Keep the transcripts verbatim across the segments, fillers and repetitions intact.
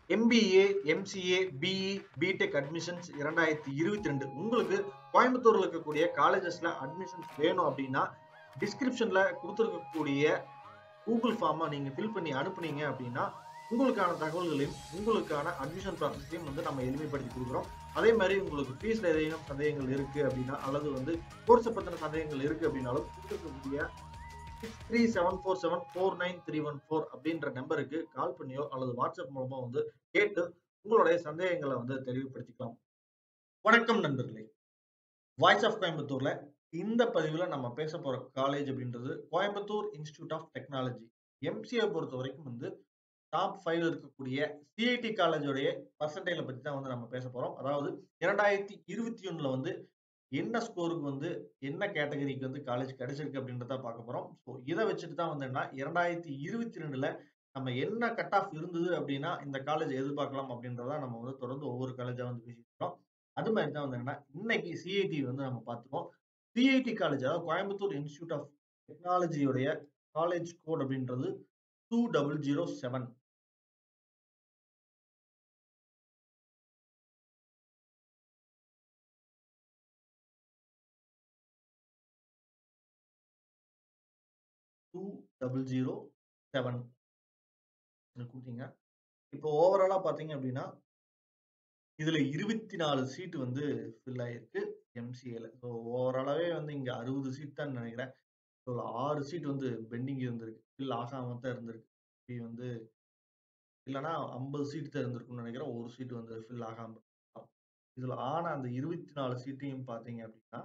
M B A, M C A, B E, B Tech admissions இரண்டாயிரத்தி இருபத்தி ரெண்டு உங்களுக்கு கோயம்புத்தூர்ல இருக்கக்கூடிய காலேஜஸ்ல அட்மிஷன்ஸ் வேணும் அப்படின்னா டிஸ்கிரிப்ஷன்ல கொடுத்துருக்கக்கூடிய கூகுள் ஃபார்மை நீங்க ஃபில் பண்ணி அனுப்புனீங்க அப்படின்னா உங்களுக்கான தகவல்களையும் உங்களுக்கான அட்மிஷன் ப்ராசஸையும் வந்து நம்ம எளிமைப்படுத்தி கொடுக்குறோம். அதே மாதிரி உங்களுக்கு ஃபீஸ்ல ஏதேனும் சந்தேகங்கள் இருக்கு அப்படின்னா அல்லது வந்து கோர்ஸை பத்தின சந்தேகங்கள் இருக்கு அப்படின்னாலும் கொடுத்துருக்கக்கூடிய six three seven four seven four nine three one four அப்படின்ற நம்பருக்கு கால் பண்ணியோ அல்லது வாட்ஸ்அப் மூலமா வந்து கேட்டு உங்களுடைய சந்தேகங்களை வந்து தெளிவுபடுத்திக்கலாம். வணக்கம் நண்பர்களே, வாய்ஸ் ஆஃப் கோயம்புத்தூர்ல இந்த பதிவுல நம்ம பேச போற காலேஜ் அப்படின்றது Coimbatore institute of technology. MCA பொறுத்த வரைக்கும் வந்து டாப் ஃபைவ் இருக்கக்கூடிய சிஐடி காலேஜோடைய பர்சன்டேஜை பத்தி தான் வந்து நம்ம பேச போறோம். அதாவது இரண்டாயிரத்தி இருபத்தி ஒண்ணுல வந்து என்ன ஸ்கோருக்கு வந்து என்ன கேட்டகரிக்கு வந்து காலேஜ் கிடைச்சிருக்கு அப்படின்றத பார்க்க போறோம். ஸோ இதை வச்சுட்டு தான் வந்து என்ன இரண்டாயிரத்தி இருபத்தி ரெண்டுல நம்ம என்ன கட் ஆஃப் இருந்தது அப்படின்னா இந்த காலேஜ் எதிர்பார்க்கலாம் அப்படின்றத நம்ம வந்து தொடர்ந்து ஒவ்வொரு காலேஜா வந்து பேசிக்கிறோம். அது மாதிரி தான் வந்து என்ன இன்னைக்கு சிஐடி வந்து நம்ம பார்த்துக்கோம். சிஐடி காலேஜ் அதாவது கோயம்புத்தூர் இன்ஸ்டிடியூட் ஆஃப் டெக்னாலஜியோடைய காலேஜ் கோட் அப்படின்றது two double zero seven. Two double zero seven கொடுத்தீங்க. இப்போ ஓவராலா பாத்தீங்க அப்படின்னா இதுல இருபத்தி நாலு சீட் வந்து ஃபில் ஆயிருக்கு எம்சிஏல. ஸோ ஓவராலாவே வந்து இங்க அறுபது சீட் தான் நினைக்கிறேன். ஸோ ஆறு சீட் வந்து பெண்டிங் இருந்திருக்கு, ஃபில் ஆகாம தான் இருந்திருக்கு. இது வந்து இல்லைன்னா ஐம்பது சீட் தான் இருந்திருக்கும்னு நினைக்கிறேன். ஒரு சீட் வந்து ஃபில் ஆகாம. இதுல ஆன அந்த இருபத்தி நாலு சீட்டையும் பாத்தீங்க அப்படின்னா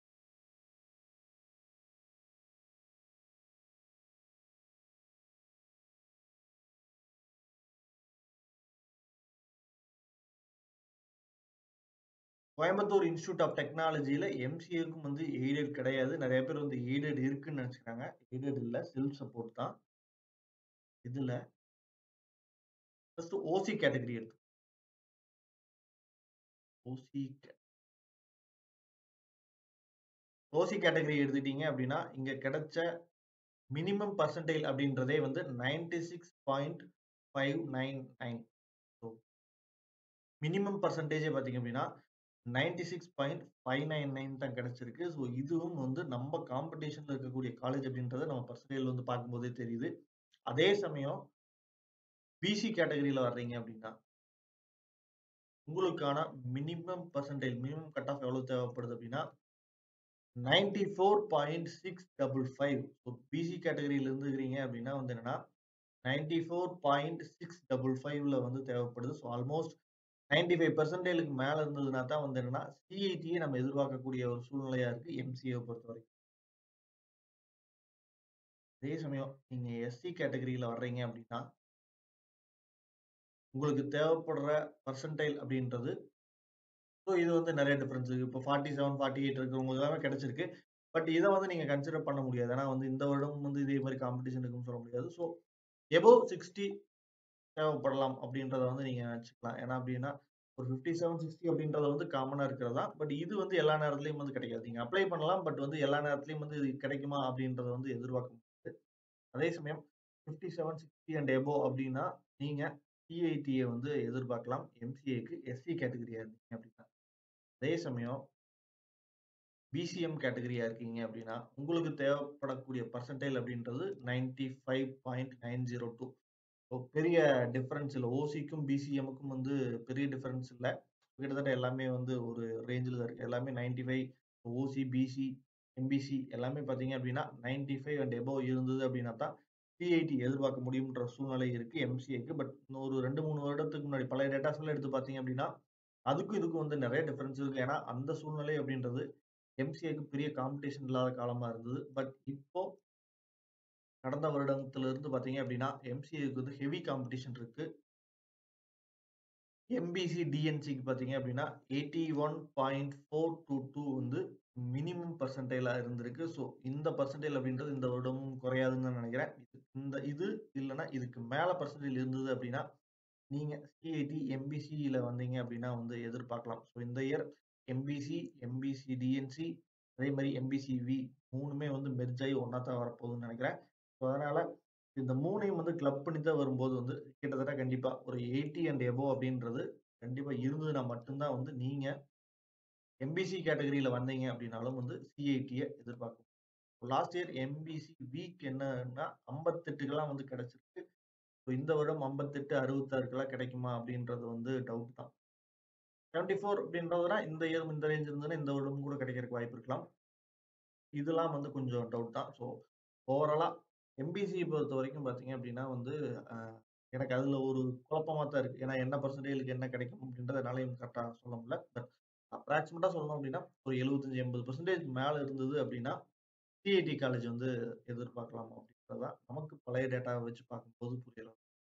கோயம்புத்தூர் இன்ஸ்டிடியூட் ஆஃப் டெக்னாலஜியில எம்சிஏக்கும் வந்து எய்டட் கிடையாது. நிறைய பேர் வந்து எய்டட் இருக்குன்னு நினைச்சுக்காங்க. எய்டட் இல்ல, செல்ஃப் சப்போர்ட் தான். இதுல ஃபர்ஸ்ட் ஓசி கேட்டகரி எடுத்து ஓசி ஓசி கேட்டகரி எடுத்துட்டீங்க அப்படின்னா இங்க கிடைச்ச மினிமம் பர்சன்டேஜ் அப்படின்றதே வந்து ninety six point five nine nine. Minimum பர்சன்டேஜே பார்த்தீங்க அப்படின்னா ninety six point five nine nine தான் கிடைச்சிருக்கு. ஸோ இதுவும் வந்து நம்ம காம்படிஷன்ல இருக்கக்கூடிய காலேஜ் அப்படின்றத நம்ம பர்சன்டேஜ் வந்து பார்க்கும்போதே தெரியுது. அதே சமயம் பிசி கேட்டகரியில வர்றீங்க அப்படின்னா உங்களுக்கான minimum percentage minimum cut off எவ்வளவு தேவைப்படுது அப்படின்னா ninety four point six double five. So BC கேட்டகரியில இருந்துக்கிறீங்க அப்படின்னா வந்து என்னன்னா ninety four point six double ஃபைவ்ல வந்து தேவைப்படுது. ஸோ ஆல்மோஸ்ட் நைன்டி ஃபைவ் பர்சன்டேஜுக்கு மேல இருந்ததுன்னா தான் வந்து என்னன்னா சிஐடியை நம்ம எதிர்பார்க்கக்கூடிய ஒரு சூழ்நிலையா இருக்கு எம்சிஏ பொறுத்த வரைக்கும். அதே சமயம் நீங்க எஸ்சி கேட்டகரியில வர்றீங்க அப்படின்னா உங்களுக்கு தேவைப்படுற பர்சன்டைல் அப்படின்றது ஸோ இது வந்து நிறைய டிஃபரன்ஸ் இருக்கு. இப்போ ஃபார்ட்டி செவன் ஃபார்ட்டி எயிட் இருக்கிறவங்க எல்லாமே கிடைச்சிருக்கு. பட் இதை வந்து நீங்க கன்சிடர் பண்ண முடியாது. ஏன்னா வந்து இந்த வருடம் வந்து இதே மாதிரி காம்படிஷன் இருக்குன்னு சொல்ல முடியாது. ஸோ எபோவ் சிக்ஸ்டி தேவைப்படலாம் அப்படின்றத வந்து நீங்க நினைச்சுக்கலாம். ஏன்னா அப்படின்னா ஒரு ஃபிஃப்டி செவன் சிக்ஸ்டி அப்படின்றது வந்து காமனா இருக்கிறதா. பட் இது வந்து எல்லா நேரத்துலயும் வந்து கிடைக்காது. நீங்க அப்ளை பண்ணலாம். பட் வந்து எல்லா நேரத்துலயும் வந்து இது கிடைக்குமா அப்படின்றத வந்து எதிர்பார்க்க முடியாது. அதே சமயம் fifty seven sixty and above அப்படின்னா நீங்க சிஐடியை வந்து எதிர்பார்க்கலாம். எம்சிஏக்கு எஸ்சி கேட்டகரியா இருந்தீங்க அப்படின்னா. அதே சமயம் பிசிஎம் கேட்டகரியா இருக்கீங்க அப்படின்னா உங்களுக்கு தேவைப்படக்கூடிய பர்சன்டேஜ் அப்படின்றது ninety five point nine zero two. பெரிய டிஃபரன்ஸ் இல்லை. ஓசிக்கும் பிசிஎம்முக்கும் வந்து பெரிய டிஃபரன்ஸ் இல்லை. கிட்டத்தட்ட எல்லாமே வந்து ஒரு ரேஞ்சில் தான் இருக்கு. எல்லாமே ninety five OC BC MBC எல்லாமே பார்த்தீங்க அப்படின்னா நைன்டி ஃபைவ் அண்ட் எபோவ் இருந்தது அப்படின்னா தான் சிஐடி எதிர்பார்க்க முடியும்ன்ற சூழ்நிலை இருக்கு எம்சிஏக்கு. பட் ஒரு ரெண்டு மூணு வருடத்துக்கு முன்னாடி பழைய டேட்டாஸ் எல்லாம் எடுத்து பார்த்தீங்க அப்படின்னா அதுக்கும் இதுக்கும் வந்து நிறைய டிஃபரன்ஸ் இருக்கு. ஏன்னா அந்த சூழ்நிலை அப்படின்றது எம்சிஏக்கு பெரிய காம்படிஷன் இல்லாத காலமா இருந்தது. பட் இப்போ கடந்த வருடத்துல இருந்து பாத்தீங்க அப்படின்னா எம்சிஏக்கு வந்து ஹெவி காம்படிஷன் இருக்கு. எம்பிசி டிஎன்சிக்கு பாத்தீங்க அப்படின்னா eighty one point four two two வந்து மினிமம் பர்சன்டேஜா இருந்திருக்கு. ஸோ இந்த பர்சன்டேஜ் அப்படின்றது இந்த வருடமும் குறையாதுன்னு தான் நினைக்கிறேன். இந்த இது இல்லைன்னா இதுக்கு மேல பர்சன்டேஜ் இருந்தது அப்படின்னா நீங்க சிஐடி எம்பிசியில வந்தீங்க அப்படின்னா வந்து எதிர்பார்க்கலாம். ஸோ இந்த இயர் எம்பிசி எம்பிசி டிஎன்சி அதே மாதிரி எம்பிசிவி மூணுமே வந்து மெர்ஜ் ஆகி ஒன்னா தான் வரப்போகுதுன்னு நினைக்கிறேன். ஸோ அதனால இந்த மூணையும் வந்து கிளப் பண்ணி தான் வரும்போது வந்து கிட்டத்தட்ட கண்டிப்பா ஒரு எண்பது அண்ட் எபோவ் அப்படின்றது கண்டிப்பா இருந்ததுனா மட்டும் தான் வந்து நீங்க எம்பிசி கேட்டகரில வந்தீங்க அப்படின்னாலும் வந்து சிஐடிய எதிர்பார்க்க. லாஸ்ட் இயர் எம்பிசி வீக் என்னன்னா ஐம்பத்தி எட்டுக்கெல்லாம் வந்து கிடைச்சிருக்கு. இந்த வருடம் ஐம்பத்தி எட்டு, அறுபத்தி ஆறுக்கெல்லாம் கிடைக்குமா அப்படின்றது வந்து டவுட் தான். எழுபத்தி நான்கு அப்படின்றதுனா இந்த இயர் இந்த ரேஞ்ச் இருந்ததுன்னா இந்த வருடமும் கூட கிடைக்கிறதுக்கு வாய்ப்பு இருக்கலாம். இதெல்லாம் வந்து கொஞ்சம் டவுட் தான். ஸோ ஓவராலா எம்பிசிய பொறுத்தவரைக்கும் பார்த்தீங்க அப்படின்னா வந்து, அ எனக்கு அதுல ஒரு குழப்பமா தான் இருக்கு. ஏன்னா என்ன பெர்சன்டேஜ்க்கு என்ன கிடைக்கும் அப்படின்றத என்னாலயும் கரெக்ட்டா சொல்ல முடியல. பட் அப்ராக்ஸிமேட்டா சொல்லணும் அப்படின்னா, ஒரு எழுபத்தி ஐந்து, எண்பது பெர்சன்டேஜ் மேல இருந்தது அப்படின்னா, சிஐடி காலேஜ் வந்து எதிர்பார்க்கலாம் அப்படின்றது தான் நமக்கு பழைய டேட்டாவ வச்சு பார்க்கும்போது புரியற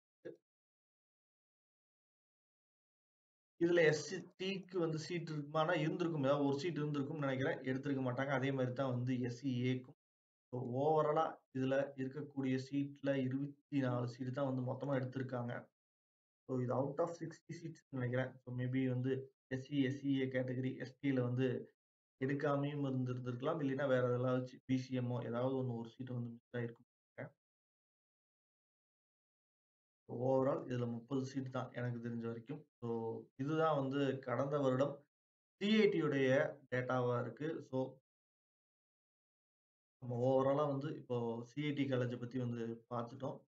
இதுல எஸ்சி-டிக்கு வந்து சீட் இருக்குமானா இருந்திருக்கும். ஏதாவது ஒரு சீட் இருந்திருக்கும்னு நெனைக்கிறேன். எடுத்திருக்க மாட்டாங்க. அதே மாரி தான் வந்து எஸ்சி-ஏக்கும். ஸோ ஓவராலா இதுல இருக்கக்கூடிய சீட்ல இருபத்தி நான்கு சீட் தான் வந்து மொத்தமா எடுத்திருக்காங்க. ஸோ இது அவுட் ஆஃப் அறுபது சீட்ஸ்ன்னு நெனைக்கிறேன். ஸோ மேபி வந்து எஸ்சி, எஸ்சிஏ கேட்டகரி, எஸ்டில வந்து எடுக்காமயும் இருந்திருந்திருக்கலாம். இல்லைன்னா வேற எதுலாச்சும் பிசிஎம்மோ ஏதாவது ஒண்ணு ஒரு சீட் வந்து மிஸ் ஆயிருக்கும் நெனைக்கிறேன். ஓவரால் இதுல முப்பது சீட் தான் எனக்கு தெரிஞ்ச வரைக்கும். ஸோ இதுதான் வந்து கடந்த வருடம் சிஐடி உடைய டேட்டாவா இருக்கு. ஸோ நம்ம ஓவராலா வந்து இப்போ சிஐடி காலேஜ பத்தி வந்து பார்த்துட்டோம்.